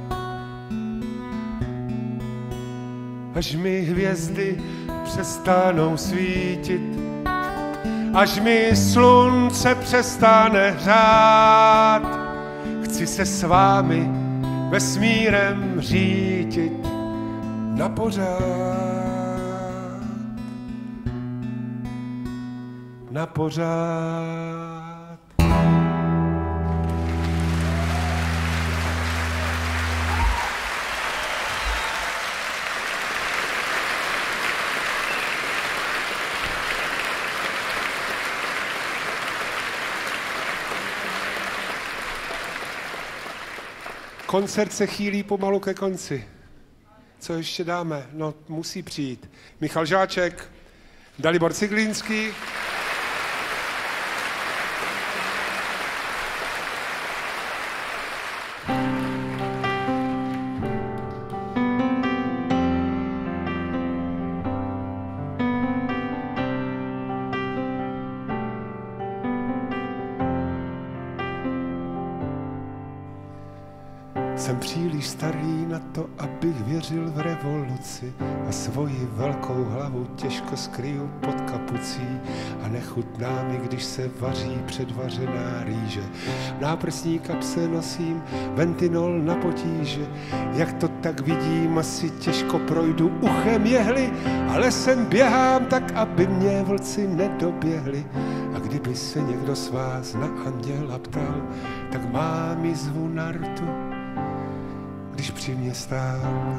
Až mi hvězdy přestanou svítit, až mi slunce přestane hřát, chci se s vámi vesmírem řítit na pořád. Na pořád. Koncert se chýlí pomalu ke konci. Co ještě dáme? No, musí přijít. Michal Žáček, Dalibor Ciglínský. Jsem příliš starý na to, abych věřil v revoluci a svoji velkou hlavu těžko skryju pod kapucí a nechutná mi, když se vaří předvařená rýže. V náprsní kapse nosím ventinol na potíže, jak to tak vidím, asi těžko projdu uchem jehly, ale sem běhám tak, aby mě vlci nedoběhli. A kdyby se někdo z vás na anděla ptal, tak mám jizvu na rtu, když při mě stál.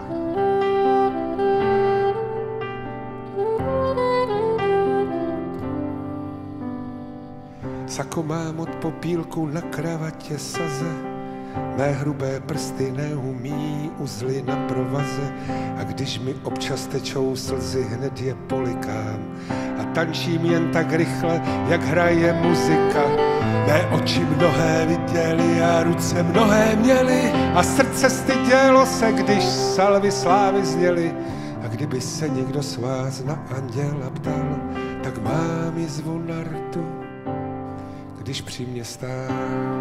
Sako mám od popílku na kravatě saze, mé hrubé prsty neumí uzly na provaze a když mi občas tečou slzy, hned je polikám a tančím jen tak rychle, jak hraje muzika. Mé oči mnohé viděly a ruce mnohé měly a srdce stydělo se, když salvy slávy zněly. A kdyby se někdo z vás na anděla ptal, tak mám jizvu na rtu, když při mě stál.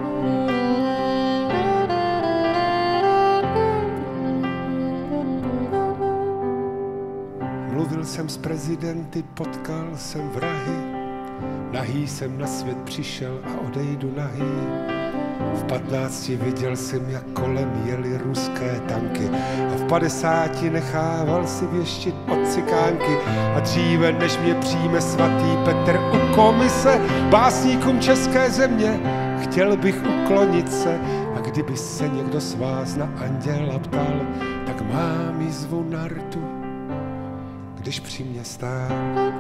Mluvil jsem s prezidenty, potkal jsem vrahy, nahý jsem na svět přišel a odejdu nahý. V 15 viděl jsem, jak kolem jeli ruské tanky a v 50 nechával si věštit od cikánky. A dříve, než mě přijme svatý Petr u komise básníkům české země, chtěl bych uklonit se. A kdyby se někdo z vás na anděla ptal, tak mám jízvu na rtu, když při mě stál.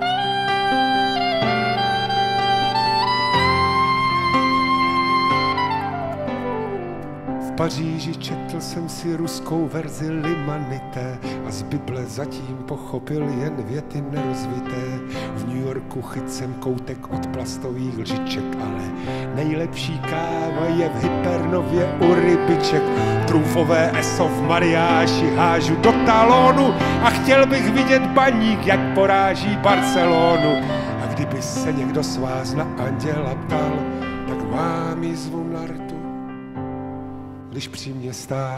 V Paříži četl jsem si ruskou verzi Limanité a z Bible zatím pochopil jen věty nerozvité. V New Yorku chyt jsem koutek od plastových lžiček, ale nejlepší káva je v Hypernově u rybiček. Trůfové eso v mariáši hážu do talonu a chtěl bych vidět baník, jak poráží Barcelonu. A kdyby se někdo z vás na anděla ptal, tak mám jízvu na rtu, když při mě stál.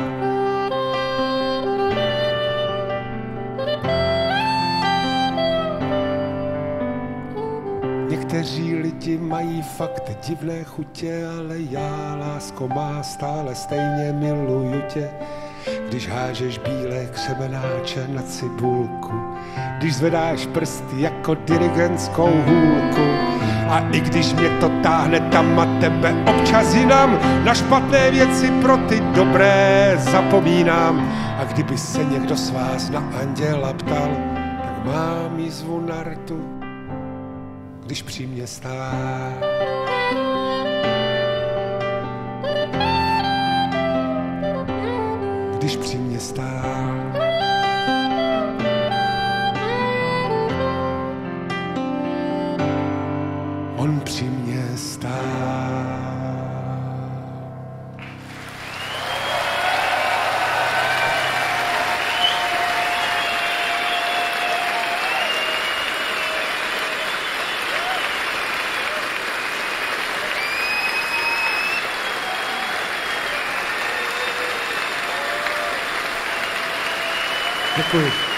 Někteří lidi mají fakt divné chutě, ale já, lásko má, stále stejně miluju tě. Když hážeš bílé křemenáče na cibulku, když zvedáš prsty jako dirigentskou hůlku. A i když mě to táhne tam a tebe občas jinam, na špatné věci pro ty dobré zapomínám. A kdyby se někdo z vás na anděla ptal, tak mám jízvu na rtu, když při mě stál. Když při mě stál. On při mě stál. Děkuji.